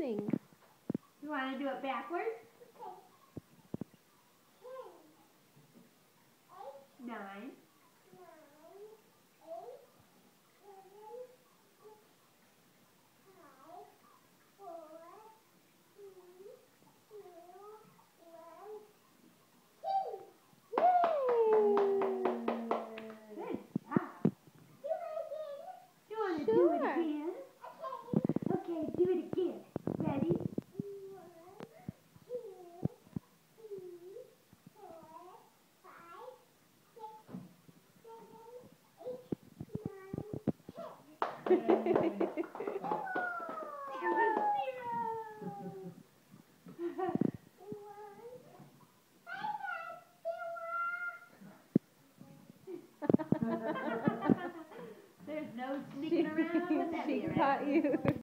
counting. You want to do it backwards? Okay. 9. 8, 9, 8, 7, 6, 5, 4, 3, 2, 1. Good job. Do you want to do it again? Okay, do it again. Ready? 1, 2, 3, 4, 5, 6, 7, 8, 9, 10. There's no sneaking around with that. She caught you.